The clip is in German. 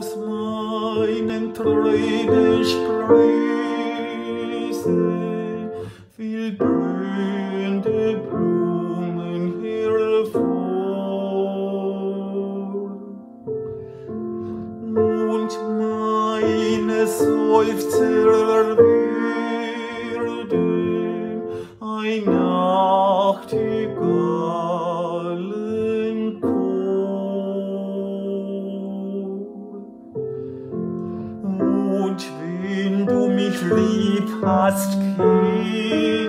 aus meinen Tränen sprießen viel blühende Blumen hervor. Und meine Seufzer werden ein Nachtigallenchor. Und wenn du mich lieb hast, Kind,